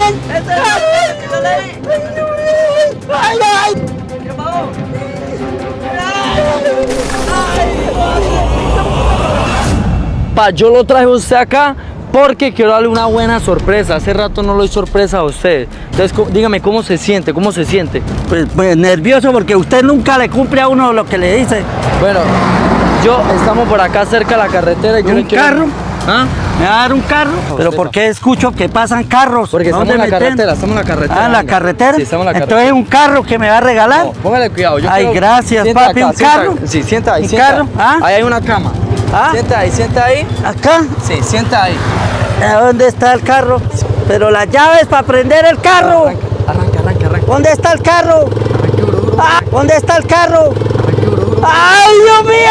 ¡Ay, ay! ¿Qué pasó? Pa, yo lo traje a usted acá porque quiero darle una buena sorpresa. Hace rato no le doy sorpresa a usted. Entonces, dígame, ¿cómo se siente? ¿Cómo se siente? Pues nervioso porque usted nunca le cumple a uno lo que le dice. Bueno, estamos por acá cerca de la carretera. Y yo ¿Un le quiero... carro? ¿Ah? ¿Me va a dar un carro? ¿Pero por qué escucho que pasan carros? Porque estamos en la carretera, estamos en la carretera. Ah, ¿en la carretera? Sí, estamos en la carretera. Entonces, ¿un carro que me va a regalar? No, póngale cuidado. Ay, gracias, sienta papi, acá, ¿un carro? Sí, sienta ahí, ¿Un sienta. carro? ¿Ah? Ahí hay una cama. ¿Ah? Sienta ahí. ¿Acá? Sí, sienta ahí. ¿A dónde está el carro? Pero las llaves para prender el carro. Arranca. ¿Dónde está el carro? Arranque, bro. Ah, ¿dónde está el carro? Arranque, bro. ¡Ay, Dios mío!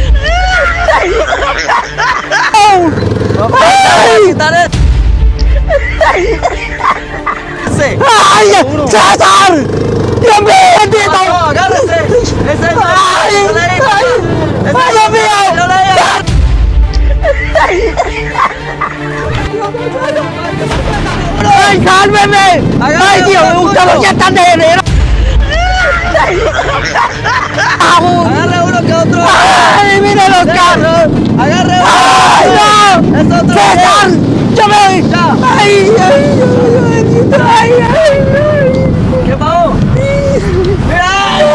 ¡Ay, César! ¡Dios mío, bendito! Agárrese. ¡Ay, Dios mío! ¡Ay, sálveme! ¡Ay, Dios, usted lo ya están de enero! Agarre uno que otro. ¡Ay, mire los carros! Agarre uno. ¡Ay, no! Es otro. ¡César! ¡Yo me voy! Ya. ¡Ay, ay! ¿Qué pasó? Mira.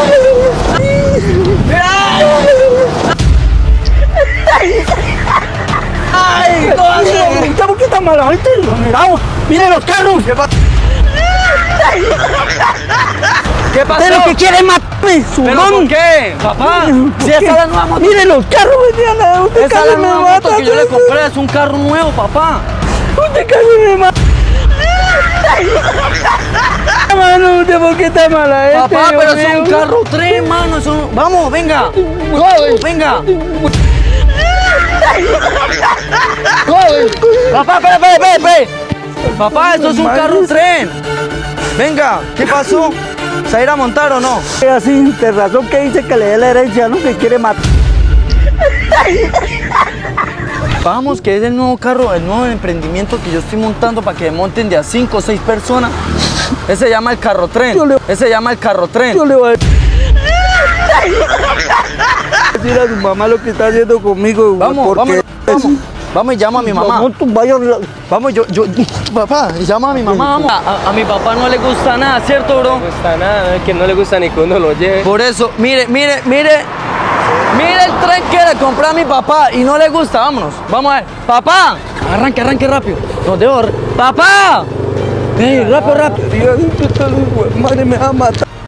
¡Ay! ¿Estamos que tan mala gente? ¡Mire los carros! ¿Qué pasó? ¿Pero que quiere matarme, su ¿Pero por qué? Papá, si esa es la nueva moto. ¡Mire los carros, vendían! ¡Usted Esa es casi la me nueva mata! moto que yo le compré, es un carro nuevo, papá. ¡Usted casi me mata! Mano, ¿usted por qué está mala gente? Papá, pero Dios es un mío? carro 3, mano. Vamos, venga. Venga. Papá, espere. Papá, esto es un carro tren. Venga, ¿qué pasó? ¿Se va a ir a montar o no? Así, de razón que dice que le dé la herencia, ¿no? Que quiere matar. Vamos, que es el nuevo carro, el nuevo emprendimiento que yo estoy montando para que monten de a 5 o 6 personas. Ese se llama el carro tren. Ese se llama el carro tren. Yo le voy a decir a su mamá lo que está haciendo conmigo. Vamos. Vamos y llama a mi mamá. Vamos, papá, y llama a mi mamá, vamos. A mi papá no le gusta nada, ¿cierto, bro? No le gusta nada, es que no le gusta ni que uno lo lleve. Por eso, mire el tren que le compré a mi papá y no le gusta, vámonos. Vamos a ver, papá, arranque rápido. Nos debo, papá. Rápido. Dios, madre me va a matar.